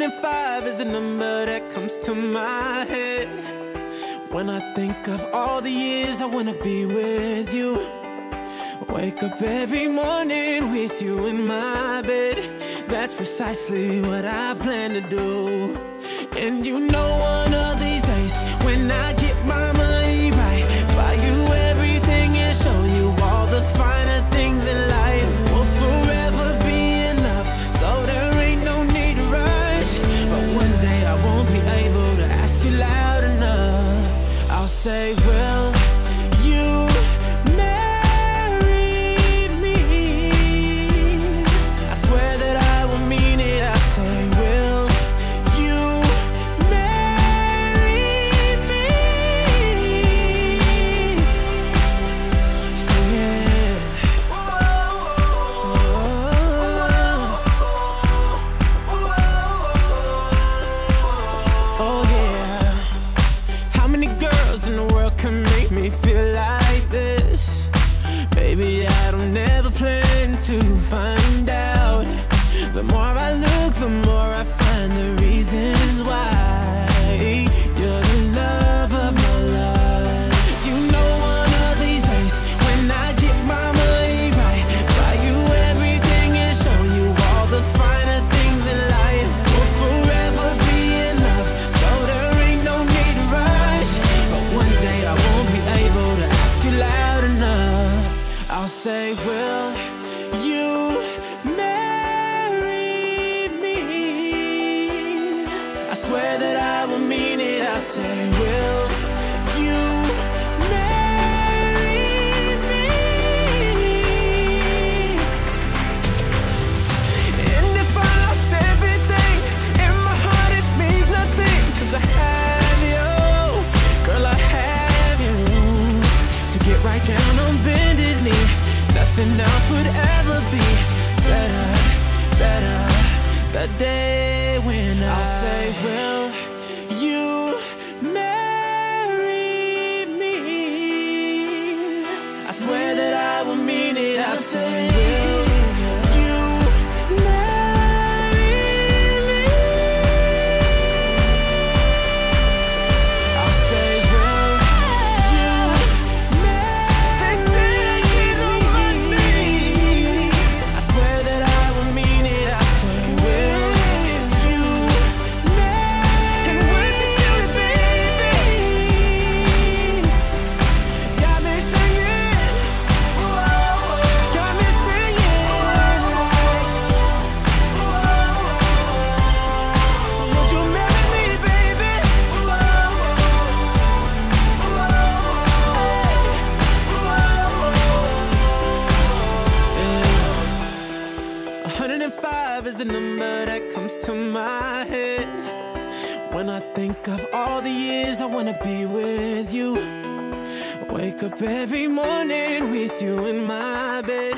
105 is the number that comes to my head when I think of all the years I wanna be with you. Wake up every morning with you in my bed. That's precisely what I plan to do. And you know one of these days, when I get my money right, buy you everything and show you all the finer things in life. We'll forever be in love, so there ain't no need to rush. But one day I won't be able to ask you loud enough. I'll say, will you marry me? I swear that I will mean it. I say, will you marry me? Sing it. Oh yeah. How many girls in the world can make me feel like this? Baby, I don't never plan to find out. The more I look, the more I find the reasons why you're the love of my life. You know one of these days, when I get my money right, buy you everything and show you all the finer things in life. We'll forever be in love, so there ain't no need to rush. But one day I won't be able to ask you loud enough. I'll say, will you marry me? I swear that I will mean it. I say, will you marry me? And if I lost everything in my heart, it means nothing, 'cause I have you. Girl, I have you. To get right down on bended knee, nothing else would ever be better, better. The day when I'll say, will you marry me? I swear that I will mean it. I say, will you marry me? I'll say, will you marry me? On my knees. I swear that I will mean it. I say, will you marry? And would you do it, baby? Got me singing. Got me singing. Would you marry me, baby? Yeah. 105 is the number that comes to my head when I think of all the years I wanna be with you. Wake up every morning with you in my bed.